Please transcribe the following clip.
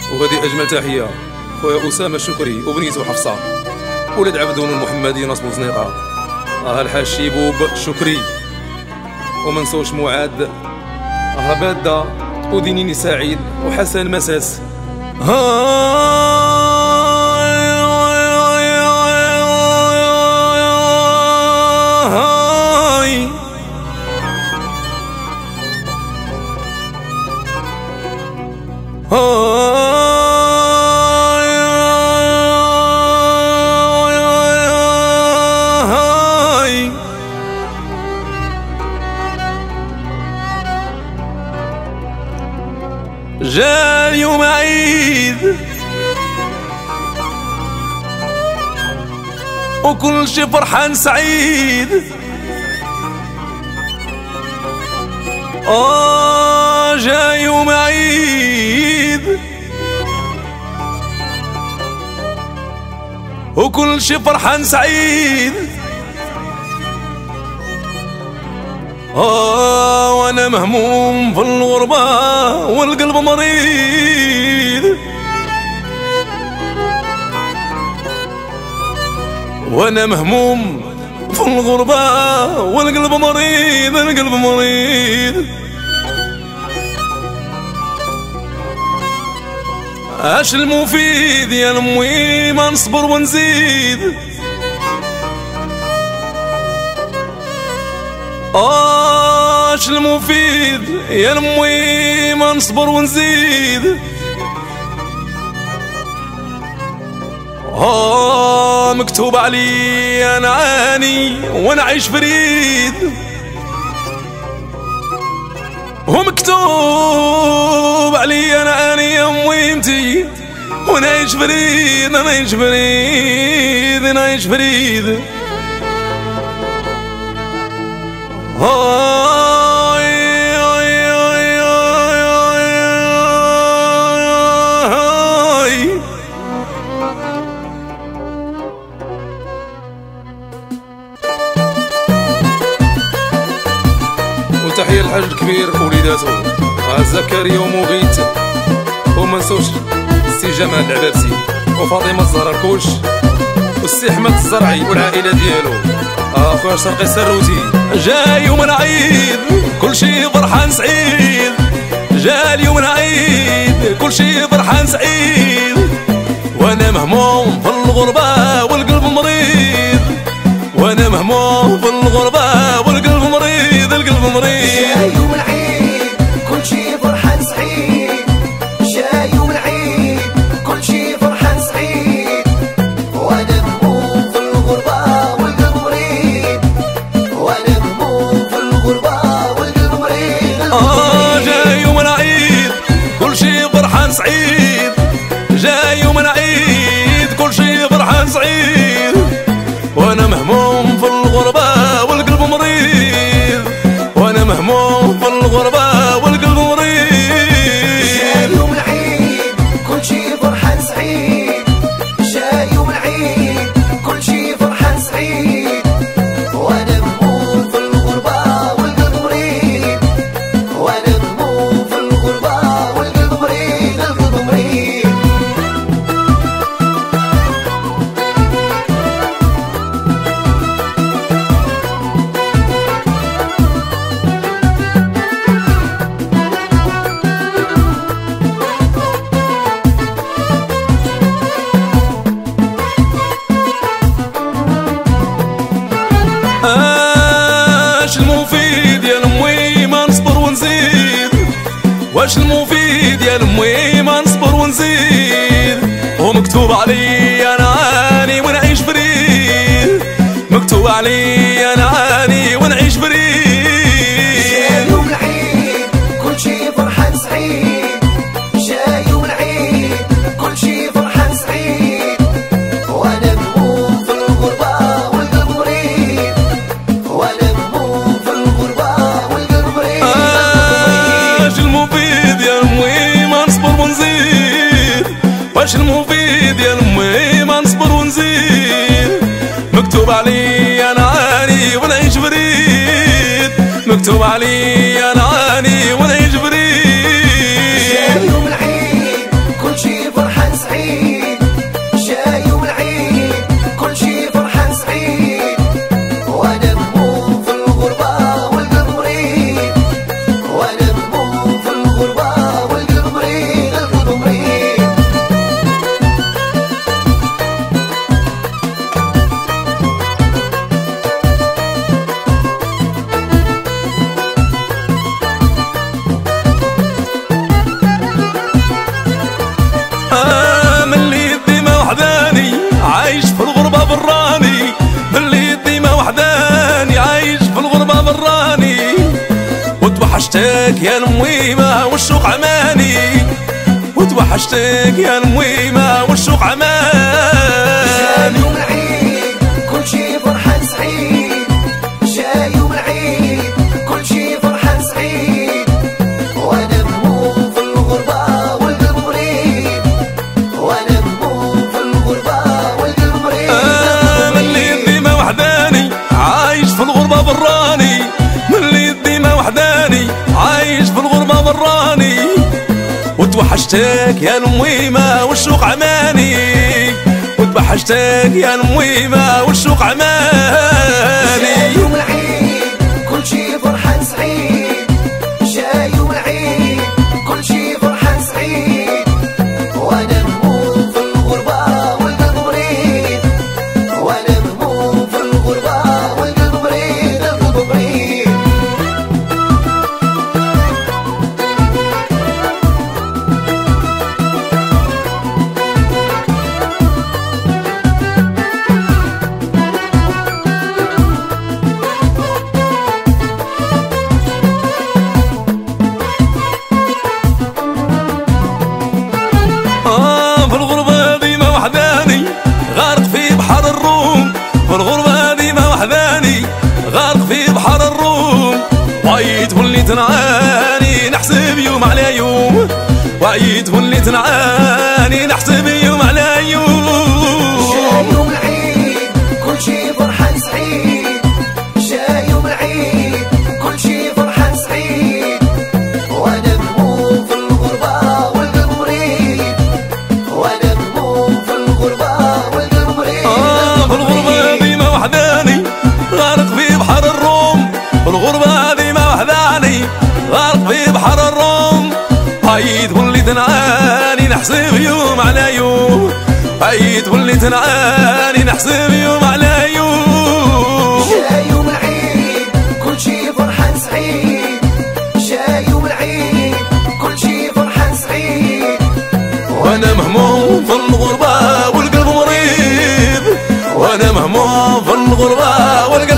وهذه أجمل تحية خويا أسامة شكري وبنيته حفصة ولاد عبدون المحمدي نصب زنيقة الحاج شيبوب شكري وما نسوش معاد بادة ودينيني سعيد وحسن مساس جا اليوم عيد وكل شي فرحان سعيد جا يوم عيد وكل شي فرحان سعيد وانا مهموم في الغربة والقلب مريض وانا مهموم في الغربة والقلب مريض القلب مريض اش المفيد يا المي ما نصبر ونزيد اش المفيد يا المي ما نصبر ونزيد مكتوب علي انا عاني ونعيش فريد ومكتوب علي انا عاني يا امي انتي ونعيش فريد نعيش فريد نعيش فريد وتحية للحاج الكبير ووليداته زكريا ومغيت وما نسوش السي جمال العبابسي وفاطمة الزهراء الكوش والسي احمد الزرعي والعائلة ديالو اخويا شرقي السروتي. جا يوم العيد كل شي فرحان سعيد جا اليوم العيد كل شي فرحان سعيد وانا مهموم في الغربة والقلب مريض وانا مهموم في الغربة والقلب مريض القلب مريض. جا يوم العيد كل شي فرحان سعيد جا يوم العيد كل شي فرحان سعيد وانا مهموم في الغربة والقلب مريض وانا مهموم في الغربة والقلب مريض. جا يوم العيد كل شي فرحان سعيد جا يوم العيد كل شي فرحان سعيد وانا مهموم في الغربة والقلب مريض وانا مهموم في الغربة والقلب مريض. جا يوم العيد كل شي فرحان سعيد جا يوم العيد كل شي فرحان سعيد وانا مهموم في الغربة والقلب مريض وانا مهموم في الغربة والقلب مريض القلب مريض. اش المفيد يا المي ما نصبر ونزيد واش المفيد يا المي ما نصبر ونزيد ومكتوب علي انا عاني ونعيش فريد مكتوب علي انا عاني ونعيش فريد. جا يوم العيد كل شي فرحان سعيد جا يوم العيد كل شي فرحان سعيد وانا مهموم في الغربة والقلب مريض وانا مهموم في الغربة والقلب مريض. اش المفيد يا المي ما نصبر ونزيد واش المفيد يا المي ما نصبر ونزيد مكتوب علي انا عاني ونعيش فريد مكتوب علي انا عاني ونعيش فريد. جا يوم العيد كل شي وتوحشتك يا المويمة والشوق عماني، وتوحشتك يا المويمة والشوق عماني. جاي يوم العيد كل شي فرحان سعيد، جاي يوم العيد كل شي فرحان سعيد، وانا مهموم في الغربة والقلب مريض، وانا مهموم في الغربة والقلب مريض. ملي ديما وحداني عايش في الغربة براني، ملي ديما وحداني عايش في الغربة براني، وتوحشتك يا المويمة والشوق عماني، وتوحشتك يا المويمة والشوق عماني. جاي يوم العيد كل شي فرحان سعيد، جاي يوم العيد كل شي فرحان سعيد، وانا مهموم في الغربة والقلب مريض، وانا مهموم في الغربة والقلب مريض، القلب مريض. في الغربة ديما وحداني غارق في بحر الروم، في الغربة ديما وحداني غارق في بحر الروم، وعيت وليت نعاني نحسب يوم على يوم، وعيت وليت نعاني نحسب يوم على يوم. جاي يوم العيد كل شي فرحان سعيد، جاي يوم العيد كل شي فرحان سعيد، وانا مهموم في الغربة والقلب مريض، وانا مهموم في الغربة والقلب مريض. في الغربة ديما وحداني غارق في بحر الروم، في الغربة ديما وحداني غارق في بحر الروم، عيد وليت نعاني نحسب يوم على يوم، عيد وليت نعاني نحسب يوم على يوم. جاي يوم العيد كل شي فرحان سعيد، جاي يوم العيد كل شي فرحان سعيد، وانا مهموم في الغربة والقلب مريض، وانا مهموم في الغربة والقلب